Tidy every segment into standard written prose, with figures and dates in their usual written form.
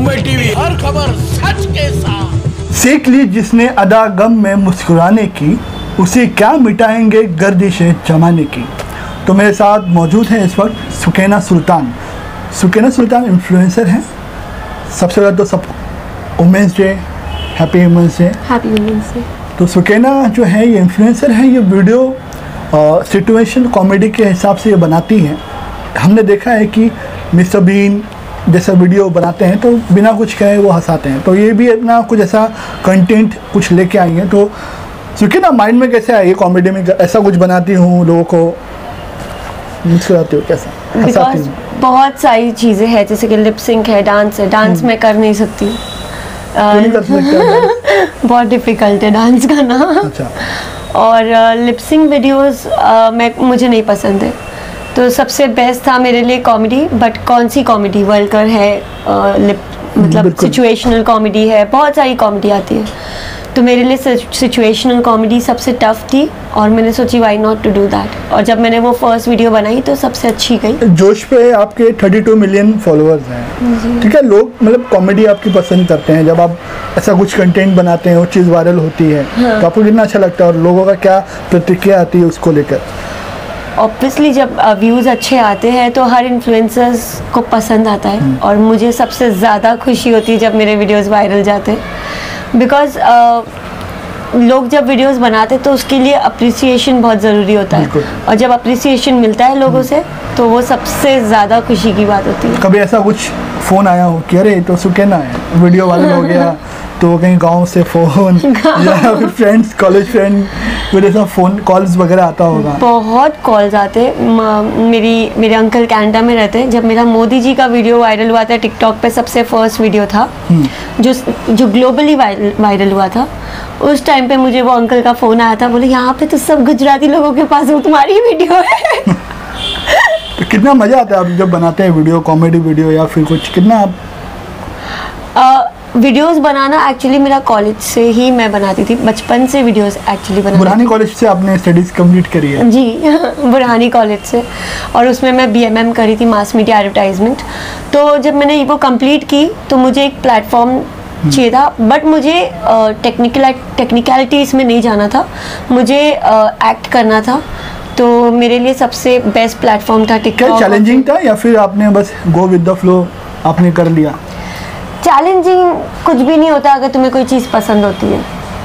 Mumbai TV, हर खबर सच के साथ। सीख ली जिसने अदा गम में मुस्कुराने की, उसे क्या मिटाएंगे गर्दिशें जमाने की। तो मेरे साथ मौजूद हैं इस वक्त सुकैना सुल्तान। सुकैना सुल्तान इन्फ्लुएंसर हैं। सबसे पहले तो सब women's day, happy women's day. Happy women's day. तो सुकैना जो है ये इन्फ्लुएंसर है, ये वीडियो सिचुएशन कॉमेडी के हिसाब से ये बनाती हैं। हमने देखा है कि मिस्टर बीन जैसा वीडियो बनाते हैं तो बिना कुछ कहे वो हंसाते हैं, तो ये भी अपना कुछ ऐसा कंटेंट कुछ लेके आई हैं। तो सुकैना माइंड में कैसे आई कॉमेडी में ऐसा कुछ बनाती हूँ, लोगों को मुस्कुराती हूँ, कैसा हंसाती हूँ? बहुत सारी चीज़ें हैं, जैसे कि लिप सिंक है, डांस है। डांस मैं कर नहीं सकती, बहुत डिफ़िकल्ट है डांस करना। अच्छा। और लिप सिंक वीडियोस मुझे नहीं पसंद है। तो सबसे बेस्ट था मेरे लिए कॉमेडी, बट कौन सी कॉमेडी? वल्गर है, मतलब सिचुएशनल कॉमेडी है, बहुत सारी कॉमेडी आती है। तो मेरे लिए सिचुएशनल कॉमेडी सबसे टफ थी और मैंने सोची why not to do that. और जब मैंने वो फर्स्ट वीडियो बनाई तो सबसे अच्छी गई। जोश पे आपके 32 मिलियन फॉलोअर्स हैं, ठीक है। लोग मतलब कॉमेडी आपकी पसंद करते हैं। जब आप ऐसा कुछ कंटेंट बनाते हैं, वो चीज़ वायरल होती है, तो आपको कितना अच्छा लगता है और लोगों का क्या प्रतिक्रिया आती है उसको लेकर? ऑब्वियसली जब व्यूज़ अच्छे आते हैं तो हर इन्फ्लुएंसर्स को पसंद आता है और मुझे सबसे ज़्यादा खुशी होती है जब मेरे वीडियोस वायरल जाते हैं। बिकॉज लोग जब वीडियोस बनाते तो उसके लिए अप्रिसिएशन बहुत ज़रूरी होता है, और जब अप्रिसिएशन मिलता है लोगों से तो वो सबसे ज़्यादा खुशी की बात होती है। कभी ऐसा कुछ फ़ोन आया हो कि अरे तो सुकैना है, वीडियो वायरल हो गया, तो कहीं गांव से फ़ोन या फिर फ्रेंड्स, कॉलेज फ्रेंड, फिर ऐसा फ़ोन कॉल्स वगैरह आता होगा? बहुत कॉल्स आते। मेरे अंकल कनाडा में रहते हैं। जब मेरा मोदी जी का वीडियो वायरल हुआ था टिकटॉक पे, सबसे फर्स्ट वीडियो था जो ग्लोबली वायरल हुआ था, उस टाइम पे मुझे वो अंकल का फ़ोन आया था, बोले यहाँ पे तो सब गुजराती लोगों के पास वो तुम्हारी वीडियो है। तो कितना मज़ा आता है आप जब बनाते हैं वीडियो, कॉमेडी वीडियो या फिर कुछ, कितना आप वीडियोस बनाना एक्चुअली मेरा कॉलेज से ही मैं बनाती थी, बचपन से वीडियोस एक्चुअली बनाती। बुरहानी कॉलेज से आपने स्टडीज़ कंप्लीट करी है? जी बुरहानी कॉलेज से, और उसमें मैं BMM करी थी, मास मीडिया एडवर्टाइजमेंट। तो जब मैंने वो कंप्लीट की तो मुझे एक प्लेटफॉर्म चाहिए था, बट मुझे टेक्निकलिटीज़ में नहीं जाना था, मुझे एक्ट करना था। तो मेरे लिए सबसे बेस्ट प्लेटफॉर्म था टिकटॉक। क्या चैलेंजिंग था या फिर आपने बस गो विद द फ्लो आपने कर लिया? चैलेंजिंग कुछ भी नहीं होता अगर तुम्हें कोई चीज़ पसंद होती है।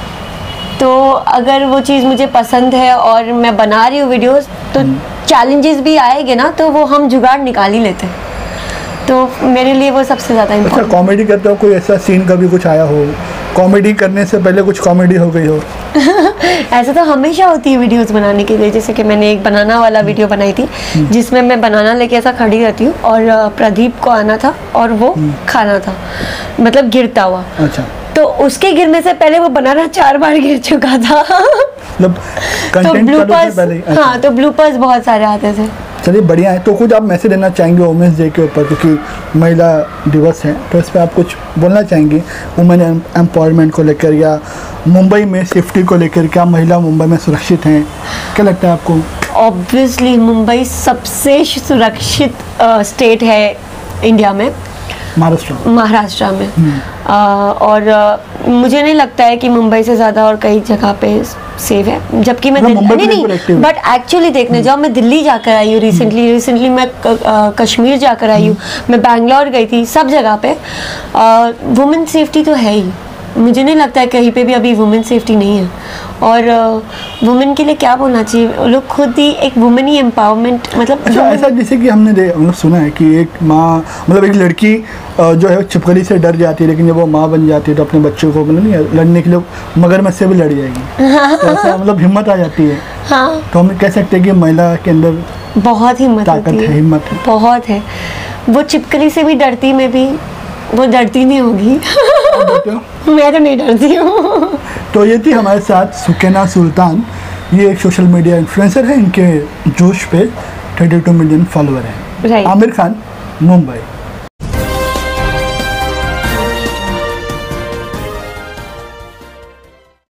तो अगर वो चीज़ मुझे पसंद है और मैं बना रही हूँ वीडियोस, तो चैलेंजेस भी आएंगे ना, तो वो हम जुगाड़ निकाल ही लेते हैं। तो मेरे लिए वो सबसे ज़्यादा इम्पोर्टेंट। अच्छा, कॉमेडी करते हो, कोई ऐसा सीन कभी कुछ आया हो, कॉमेडी करने से पहले कुछ कॉमेडी हो गई हो? ऐसा तो हमेशा होती है वीडियोस बनाने के लिए। जैसे कि मैंने एक बनाना वाला वीडियो बनाई थी जिसमें मैं बनाना लेके ऐसा खड़ी रहती हूँ और प्रदीप को आना था और वो खाना था, मतलब गिरता हुआ। अच्छा। तो उसके गिरने से पहले वो बनाना 4 बार गिर चुका था। मतलब तो ब्लूपर्स, हाँ, तो ब्लूपर्स बहुत सारे आते थे। चलिए बढ़िया है। तो कुछ आप मैसेज देना चाहेंगे वुमेंस डे के ऊपर, क्योंकि महिला दिवस है, तो इस पर आप कुछ बोलना चाहेंगे वुमेन एम्पावरमेंट को लेकर या मुंबई में सेफ्टी को लेकर? क्या महिला मुंबई में सुरक्षित हैं? क्या लगता है आपको? ऑब्वियसली मुंबई सबसे सुरक्षित स्टेट है इंडिया में, महाराष्ट्र में। और मुझे नहीं लगता है कि मुंबई से ज़्यादा और कई जगह पे सेफ है। जबकि मैं नहीं, बट एक्चुअली देखने जाओ, मैं दिल्ली जाकर आई हूँ रिसेंटली मैं कश्मीर जाकर आई हूँ, मैं बैंगलोर गई थी, सब जगह पे वुमेन सेफ्टी तो है ही। मुझे नहीं लगता है कहीं पे भी अभी वुमेन सेफ्टी नहीं है। और वुमेन के लिए क्या बोलना चाहिए, लोग खुद ही एक वुमेन ही एम्पावरमेंट, मतलब ऐसा जैसे कि हमने मतलब सुना है कि एक माँ, मतलब एक लड़की जो है छिपकली से डर जाती है, लेकिन जब वो माँ बन जाती है तो अपने बच्चों को मतलब नहीं लड़ने के लिए मगरमच्छ से भी लड़ जाएगी। तो ऐसा मतलब हिम्मत आ जाती है। हाँ, तो हम कह सकते हैं कि महिला के अंदर बहुत हिम्मत ताकत है, हिम्मत है, बहुत है। वो छिपकली से भी डरती, में भी वो डरती नहीं होगी। मैं तो नहीं डरती हूँ। तो ये थी हमारे साथ सुकैना सुल्तान। ये एक सोशल मीडिया इन्फ्लुएंसर है, इनके जोश पे 32 मिलियन फॉलोअर हैं। राइट। आमिर खान, मुंबई।